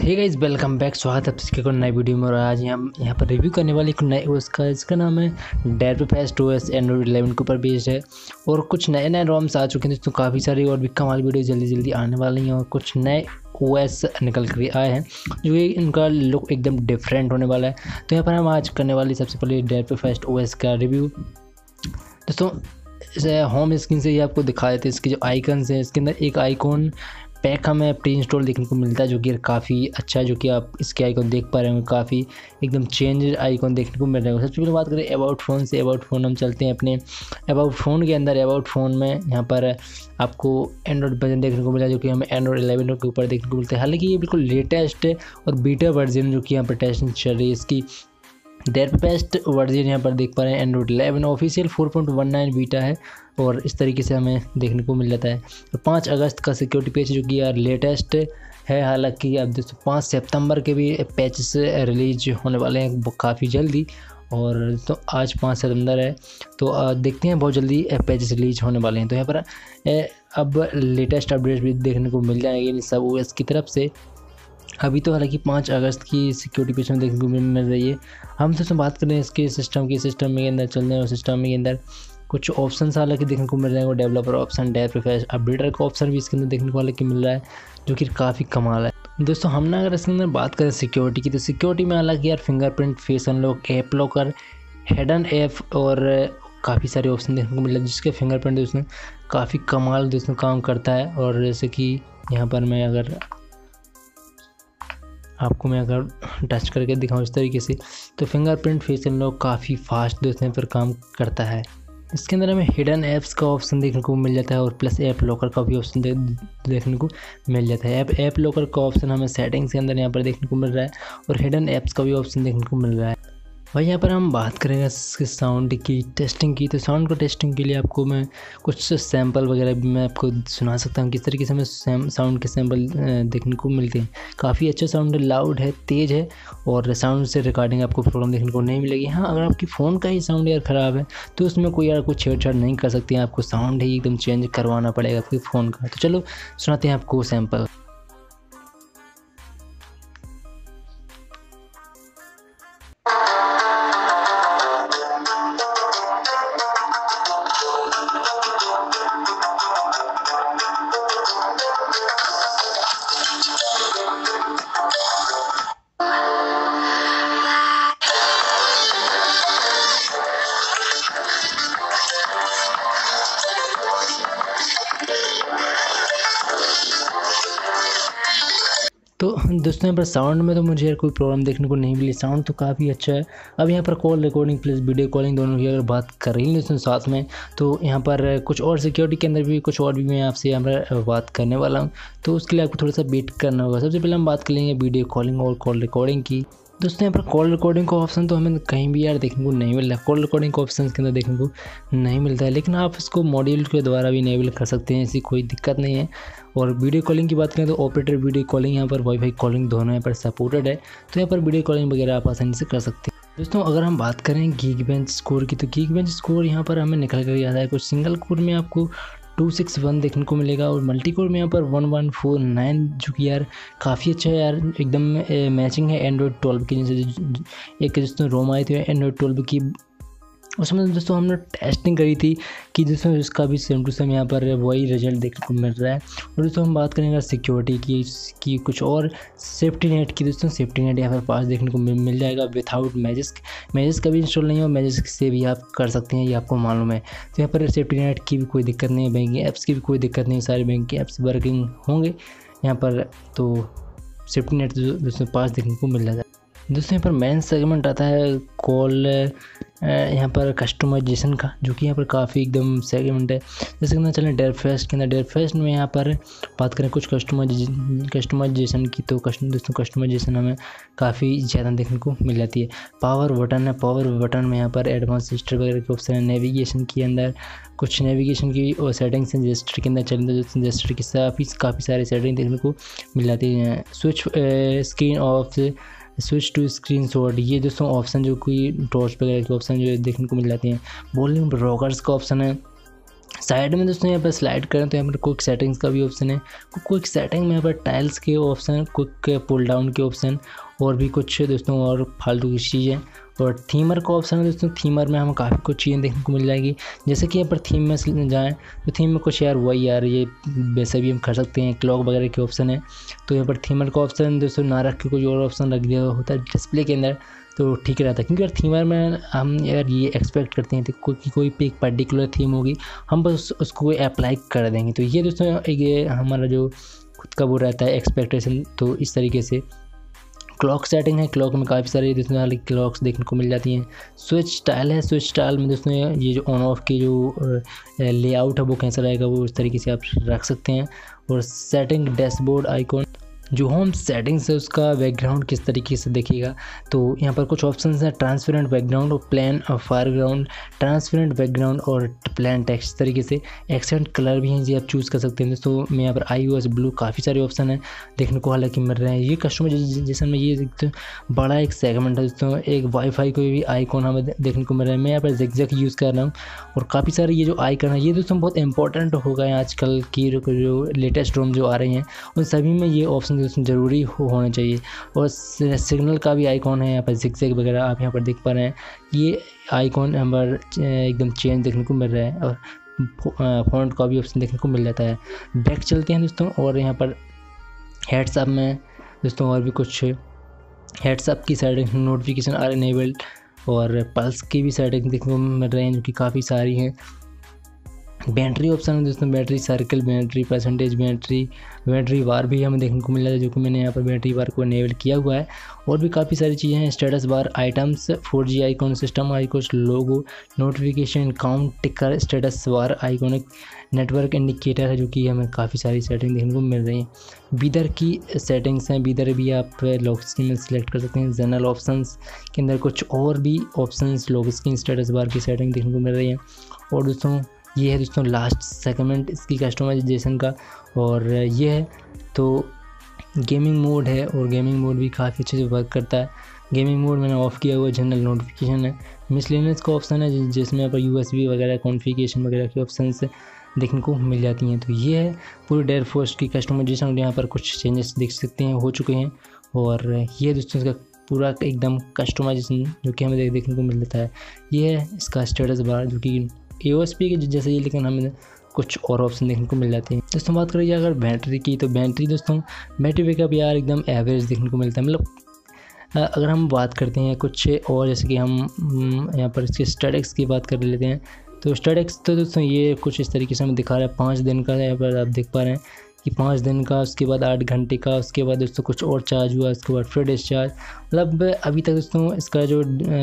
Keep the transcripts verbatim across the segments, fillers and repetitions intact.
Hey guys, welcome back. स्वागत है आप सबके को नई वीडियो में। और आज हम यहाँ पर रिव्यू करने वाले एक नए उसका इसका नाम है डेरपेफेस्ट ओएस एंड्रॉइड इलेवन के ऊपर बेस्ड है। और कुछ नए नए रोम्स आ चुके हैं दोस्तों, काफ़ी सारी और भी कमाल वीडियो जल्दी जल्दी आने वाली हैं। और कुछ नए ओएस निकल कर आए हैं जो कि इनका लुक एकदम डिफरेंट होने वाला है। तो यहाँ पर हम आज करने वाली सबसे पहले डेरपेफेस्ट ओएस का रिव्यू। दोस्तों इसे होम स्क्रीन से ही आपको दिखा देते हैं। इसके जो आइकन्स हैं, इसके अंदर एक आइकॉन पैक हमें प्री इंस्टॉल देखने को मिलता है जो कि काफ़ी अच्छा है। जो कि आप इसके आइकॉन देख पा रहे होंगे, काफ़ी एकदम चेंज आइकॉन देखने को मिल रहा है। सबसे पहले बात करें अबाउट फ़ोन से। अबाउट फ़ोन हम चलते हैं अपने अबाउट फ़ोन के अंदर। अबाउट फ़ोन में यहाँ पर आपको एंड्रॉइड वर्जन देखने को मिला जो कि हमें एंड्रॉइड इलेवन के ऊपर देखने को मिलता है। हालांकि ये बिल्कुल लेटेस्ट है और बीटा वर्जन जो कि यहाँ पर टेस्टिंग चल रही है इसकी। डेरपेफेस्ट वर्जन यहाँ पर देख पा रहे हैं Android eleven official four point one nine beta है और इस तरीके से हमें देखने को मिल जाता है। और पाँच अगस्त का सिक्योरिटी पैच जो कि यार लेटेस्ट है। हालांकि अब दोस्तों पाँच सितंबर के भी पैचेस रिलीज होने वाले हैं काफ़ी जल्दी। और तो आज पाँच सितंबर है तो देखते हैं बहुत जल्दी पैचेस रिलीज होने वाले हैं। तो यहाँ पर अब लेटेस्ट अपडेट भी देखने को मिल जाएंगे सब ओएस की तरफ से। अभी तो हालांकि पाँच अगस्त की सिक्योरिटी पैच में देखने को मिल रही है। हम तो बात करें इसके सिस्टम की सिस्टम के अंदर चलने और सिस्टम के अंदर कुछ ऑप्शन हालांकि देखने को मिल रहे हैं। वो डेवलपर ऑप्शन, डेरपेफेस्ट अपडेटर का ऑप्शन भी इसके अंदर देखने को हालांकि मिल रहा है जो कि काफ़ी कमाल है। दोस्तों हम ना अगर इसके अंदर बात करें सिक्योरिटी की, तो सिक्योरिटी में हालांकि यार fingerprint, face unlock, app locker, hidden app और काफ़ी सारे ऑप्शन देखने को मिल रहे हैं जिसके फिंगरप्रिंट दोस्तों काफ़ी कमाल दोस्तों काम करता है। और जैसे कि यहाँ पर मैं अगर आपको मैं अगर टच करके दिखाऊं इस तरीके से, तो फिंगरप्रिंट, फेस अनलॉक काफ़ी फास्ट दोस्तों पर काम करता है। इसके अंदर हमें हिडन ऐप्स का ऑप्शन देखने को मिल जाता है और प्लस ऐप लॉकर का भी ऑप्शन दे, देखने को मिल जाता है। ऐप ऐप लॉकर का ऑप्शन हमें सेटिंग्स के अंदर यहाँ पर देखने को मिल रहा है और हिडन ऐप्स का भी ऑप्शन देखने को मिल रहा है। भाई यहाँ पर हम बात करेंगे इसके साउंड की टेस्टिंग की। तो साउंड को टेस्टिंग के लिए आपको मैं कुछ सैंपल वगैरह भी मैं आपको सुना सकता हूँ किस तरीके से हमें साउंड के सैंपल देखने को मिलते हैं। काफ़ी अच्छा साउंड है, लाउड है, तेज़ है और साउंड से रिकॉर्डिंग आपको प्रॉब्लम देखने को नहीं मिलेगी। हाँ, अगर आपकी फ़ोन का ही साउंड यार ख़राब है तो उसमें कोई यार कोई छेड़छाड़ नहीं कर सकती हैं। आपको साउंड ही एकदम चेंज करवाना पड़ेगा आपके फ़ोन का। तो चलो सुनाते हैं आपको सैंपल। तो दोस्तों यहाँ पर साउंड में तो मुझे यार कोई प्रॉब्लम देखने को नहीं मिली, साउंड तो काफ़ी अच्छा है। अब यहाँ पर call recording plus video calling दोनों की अगर बात कर रही हैं दोस्तों साथ में, तो यहाँ पर कुछ और सिक्योरिटी के अंदर भी कुछ और भी मैं आपसे यहाँ पर बात करने वाला हूँ। तो उसके लिए आपको थोड़ा सा वेट करना होगा। सबसे पहले हम बात कर लेंगे वीडियो कॉलिंग और कॉल रिकॉर्डिंग की। दोस्तों यहाँ पर कॉल रिकॉर्डिंग का ऑप्शन तो हमें कहीं भी यार देखने को नहीं मिल रहा है। कॉल रिकॉर्डिंग का ऑप्शन के अंदर देखने को नहीं मिलता है, लेकिन आप इसको मॉड्यूल के द्वारा भी इनेबल कर सकते हैं, ऐसी कोई दिक्कत नहीं है। और वीडियो कॉलिंग की बात करें तो ऑपरेटर वीडियो कॉलिंग यहाँ पर वाईफाई कॉलिंग दोनों यहाँ पर सपोर्टेड है। तो यहाँ पर वीडियो कॉलिंग वगैरह आप आसानी से कर सकते हैं। दोस्तों अगर हम बात करें गीकबेंच स्कोर की, तो गीकबेंच स्कोर यहाँ पर हमें निकल कर आता है। कुछ सिंगल कोर में आपको टू सिक्स वन देखने को मिलेगा और मल्टी कोर में यहाँ पर वन वन फोर नाइन जो कि यार काफ़ी अच्छा है यार, एकदम मैचिंग है एंड्रॉयड ट्वेल्व की। जैसे एक दोस्तों रोम आई थी एंड्रॉयड ट्वेल्व की, उसमें दोस्तों हमने टेस्टिंग करी थी कि दोस्तों इसका भी सेम टू सेम यहाँ पर वही रिजल्ट देखने को मिल रहा है। और दोस्तों हम बात करेंगे सिक्योरिटी की की कुछ और सेफ्टी नेट की। दोस्तों सेफ्टी नेट यहाँ पर पास देखने को मिल जाएगा विदाउट मैजिस्क। मैजिस्क का भी इंस्टॉल नहीं हो, मैजिस्क से भी आप कर सकते हैं, ये आपको मालूम है। तो यहाँ पर सेफ्टी नेट की भी कोई दिक्कत नहीं है, बैंकिंग ऐप्स की भी कोई दिक्कत नहीं है, सारे बैंकिंग ऐप्स वर्किंग होंगे यहाँ पर। तो सेफ्टी नेट दोस्तों पास देखने को मिल जाता है। दोस्तों यहाँ पर मेन सेगमेंट आता है कॉल यहाँ पर कस्टमाइजेशन का, जो कि यहाँ पर काफ़ी एकदम सेगमेंट है। जैसे कि चलें डेरपेफेस्ट के अंदर, डेरपेफेस्ट में यहाँ पर बात करें कुछ कस्टमाइज कस्टमाइजेशन की, तो कस्ट दोस्तों कस्टमाइजेशन हमें काफ़ी ज़्यादा देखने को मिल जाती है। पावर बटन है, पावर बटन में यहाँ पर एडवांस रजिस्टर वगैरह के ऑप्शन है। नेविगेशन के अंदर कुछ नेविगेशन की और सेटिंग्स हैं। रजिस्टर के अंदर चलें तो रजिस्टर की काफ़ी काफ़ी सारी सेटिंग देखने को मिल जाती हैं। Switch screen off, switch to screenshot, ये दोस्तों ऑप्शन जो कि टॉर्च वगैरह के ऑप्शन जो देखने को मिल जाते हैं। वॉल्यूम रॉकर्स का ऑप्शन है। साइड में दोस्तों यहाँ पर स्लाइड करें तो यहाँ पर क्विक सेटिंग्स का भी ऑप्शन है। क्विक सेटिंग में यहाँ पर टाइल्स के ऑप्शन, क्विक पुल डाउन के ऑप्शन और भी कुछ दोस्तों और फालतू की चीज़ें। और थीमर का ऑप्शन है दोस्तों, थीमर में हमें काफ़ी कुछ चीज़ें देखने को मिल जाएगी। जैसे कि यहाँ पर थीम में जाएँ तो थीम में कुछ यार वही यार ये वैसे भी हम कर सकते हैं, क्लॉक वगैरह के ऑप्शन है। तो यहाँ पर थीमर का ऑप्शन दोस्तों ना रख के कोई और ऑप्शन रख दिया होता है डिस्प्ले के अंदर तो ठीक रहता है, क्योंकि यार थीमर में हम यार ये एक्सपेक्ट करते हैं कोई कोई भी एक पर्टिकुलर थीम होगी, हम बस उसको अप्लाई कर देंगे। तो ये दोस्तों ये हमारा जो खुद का वो रहता है एक्सपेक्टेशन। तो इस तरीके से क्लॉक सेटिंग है, क्लॉक में काफ़ी सारी दोस्तों वाली क्लॉक्स देखने को मिल जाती हैं। स्विच स्टाइल है, स्विच स्टाइल में दोस्तों ये जो ऑन ऑफ की जो लेआउट है वो कैसा रहेगा वो इस तरीके से आप रख सकते हैं। और सेटिंग डैशबोर्ड आइकॉन, जो होम सेटिंग्स है उसका बैकग्राउंड किस तरीके से देखिएगा। तो यहाँ पर कुछ ऑप्शंस हैं, ट्रांसपेरेंट बैकग्राउंड और प्लेन और फारग्राउंड, ट्रांसपेरेंट बैकग्राउंड और प्लेन टेक्स्ट, इस तरीके से एक्सेंट कलर भी हैं जी आप चूज़ कर सकते हैं। दोस्तों मैं यहाँ पर आई ओ एस ब्लू काफ़ी सारे ऑप्शन हैं देखने को हालांकि मिल रहे हैं। ये कस्टमाइजेशन में ये तो बड़ा एक सेगमेंट है दोस्तों, एक वाईफाई कोई भी आइकॉन हमें देखने को मिल रहा है। मैं यहाँ पर ज़िगज़ैग यूज़ कर रहा हूँ और काफ़ी सारे ये जो आइकन है ये दोस्तों बहुत इंपॉर्टेंट हो गए हैं आजकल की जो लेटेस्ट रोम जो आ रही हैं उन सभी में ये ऑप्शन दोस्तों ज़रूरी हो होने चाहिए। और सिग्नल का भी आइकॉन है यहाँ पर ज़िगज़ैग वगैरह आप यहाँ पर देख पा रहे हैं, ये आइकॉन यहाँ पर एकदम चेंज देखने को मिल रहा है। और फॉन्ट का भी ऑप्शन देखने को मिल जाता है। बैक चलते हैं दोस्तों और यहाँ पर हेड्सअप में दोस्तों और भी कुछ हेड्सअप की सेटिंग, नोटिफिकेशन आर इनेबल्ड और पल्स की भी सेटिंग देखने को मिल रही हैं जो कि काफ़ी सारी हैं। बैटरी ऑप्शन है दोस्तों, battery circle, battery percentage, battery battery bar भी हमें देखने को मिल रहा है जो कि मैंने यहाँ पर बैटरी वार को इनेबल किया हुआ है। और भी काफ़ी सारी चीज़ें हैं, status bar, items, four G icon, system icon, logo, notification, count, ticker, status bar, iconic, network indicator है जो कि हमें काफ़ी सारी सेटिंग देखने को मिल रही हैं। बीदर की सेटिंग्स हैं, बीदर भी आप लॉक स्क्रीन में सिलेक्ट कर सकते हैं। जनरल ऑप्शंस के अंदर कुछ और भी options, lock screen, status bar की सेटिंग देखने को मिल रही है। और दोस्तों ये है दोस्तों लास्ट सेगमेंट इसकी कस्टमाइजेशन का और ये है तो गेमिंग मोड है और गेमिंग मोड भी काफ़ी अच्छे से वर्क करता है। गेमिंग मोड मैंने ऑफ़ किया हुआ है, जनरल नोटिफिकेशन है, मिसलेनियस का ऑप्शन है जिसमें यहाँ पर यूएसबी वगैरह कॉन्फ़िगरेशन वगैरह की ऑप्शंस देखने को मिल जाती हैं। तो ये है पूरी डेयर फोर्स की कस्टमाइजेशन, यहाँ पर कुछ चेंजेस देख सकते हैं हो चुके हैं। और ये दोस्तों इसका पूरा एकदम कस्टमाइजेशन जो कि हमें देखने को मिल जाता है। ये है इसका स्टेटस बार जो कि ए ओ एस पी के जैसे ही, लेकिन हमें कुछ और ऑप्शन देखने को मिल जाते हैं। दोस्तों बात करिए अगर बैटरी की, तो बैटरी दोस्तों बैटरी बैकअप यार एकदम एवरेज देखने को मिलता है। मतलब अगर हम बात करते हैं कुछ और, जैसे कि हम यहाँ पर इसके स्टेटिक्स की बात कर लेते हैं तो स्टेटिक्स तो दोस्तों ये कुछ इस तरीके से हमें दिखा रहा है, पाँच दिन का यहाँ पर आप देख पा रहे हैं कि पाँच दिन का, उसके बाद आठ घंटे का, उसके बाद दोस्तों कुछ और चार्ज हुआ, उसके बाद फिर डिस्चार्ज। मतलब अभी तक दोस्तों इसका जो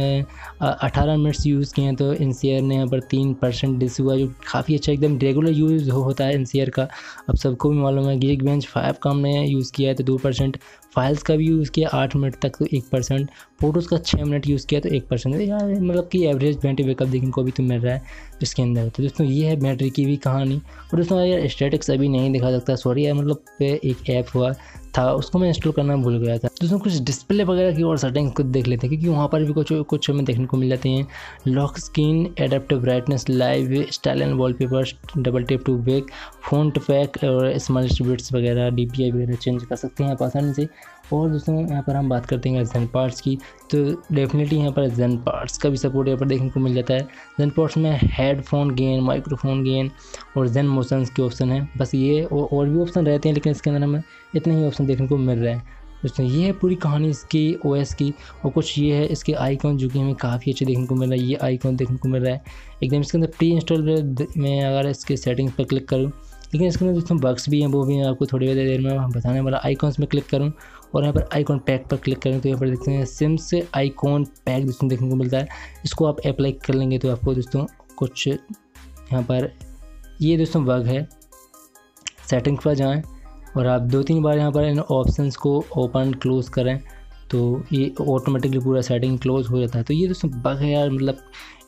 अठारह मिनट्स यूज़ किए हैं तो एनसीआर ने यहाँ पर तीन परसेंट डिस हुआ जो काफ़ी अच्छा एकदम रेगुलर यूज़ होता है एनसीआर का। अब सबको भी मालूम है। गिग बेंच फाइव का हमने यूज़ किया है तो दो परसेंट, फाइल्स का भी यूज़ किया आठ मिनट तक तो एक परसेंट, फोटोज़ का छः मिनट यूज़ किया तो एक परसेंट। यार मतलब कि एवरेज बैटरी बैकअप देखने को अभी तो मिल रहा है इसके अंदर। तो दोस्तों ये है बैटरी की भी कहानी। और दोस्तों यार स्टैटिक्स अभी नहीं दिखा सकता, सॉरी यार, मतलब एक ऐप हुआ था उसको मैं इंस्टॉल करना भूल गया था। दोस्तों कुछ डिस्प्ले वगैरह की और सेटिंग्स खुद देख लेते हैं क्योंकि वहाँ पर भी कुछ कुछ हमें देखने को मिल जाते हैं। Lock screen, adaptive brightness, live style and wallpapers, double tap to wake, font pack और स्मॉल बिट्स वगैरह, डी पी आई वगैरह चेंज कर सकते हैं आप आसानी से। और दोस्तों यहाँ पर हम बात करते हैं जेन पार्ट्स की, तो डेफिनेटली यहाँ पर जेन पार्ट्स का भी सपोर्ट यहाँ पर देखने को मिल जाता है। जेन पार्ट्स में हेडफोन गेन, माइक्रोफोन गेन और जेन मोशंस के ऑप्शन है। बस ये और भी ऑप्शन रहते हैं लेकिन इसके अंदर हमें इतने ही ऑप्शन देखने को मिल रहे हैं। दोस्तों ये है पूरी कहानी इसकी ओएस की। और कुछ ये है इसके आइकॉन जो कि हमें काफ़ी अच्छे देखने को मिल रहा है। ये आइकॉन देखने को मिल रहा है एकदम इसके अंदर प्री इंस्टॉल में। अगर इसके सेटिंग्स पर क्लिक करूँ, लेकिन इसके अंदर दोस्तों बग्स भी हैं, वो भी आपको थोड़ी देर में बताने वाला। आइकॉन्स में क्लिक करूँ और यहाँ पर आइकॉन पैक पर क्लिक करें तो यहाँ पर देखते हैं सिम्स आइकॉन पैक दोस्तों देखने को मिलता है। इसको आप अप्लाई कर लेंगे तो आपको दोस्तों कुछ यहाँ पर ये दोस्तों बग है। सेटिंग्स पर जाएं और आप दो तीन बार यहाँ पर इन ऑप्शंस को ओपन क्लोज करें तो ये ऑटोमेटिकली पूरा सेटिंग क्लोज हो जाता है। तो ये दोस्तों बग है यार, मतलब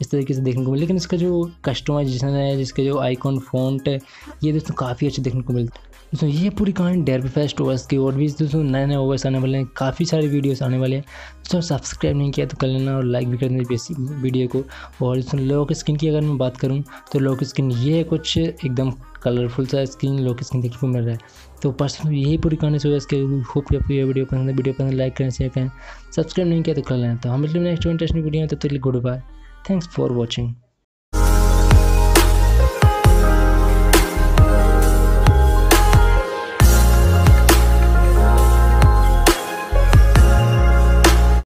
इस तरीके से देखने को मिले। लेकिन इसका जो कस्टमाइजेशन है, जिसके जो आइकॉन फ़ॉन्ट है, ये दोस्तों काफ़ी अच्छे देखने को मिलते हैं। दोस्तों ये पूरी कहानी डेरबी फेस्ट ओएस की, और भी दोस्तों नए नए ओएस आने वाले हैं, काफ़ी सारे वीडियोस आने वाले हैं। दोस्तों सब्सक्राइब नहीं किया तो कर लेना और लाइक भी कर देना बेसिक वीडियो को। और दोस्तों लॉक स्क्रीन की अगर मैं बात करूं तो लॉक स्क्रीन ये है कुछ एकदम कलरफुल सा स्क्रीन लॉक स्क्रीन देखने को मिल रहा है। तो पर्सनली यही पूरी कहानी से ओएस के। होप कि आपको ये वीडियो पसंद है। वीडियो पसंद लाइक करें, शेयर करें, सब्सक्राइब नहीं किया तो कर लेना। तो हम मिलते हैं नेक्स्ट इंटरेस्टिंग वीडियो में, तब तक के लिए goodbye, thanks for watching.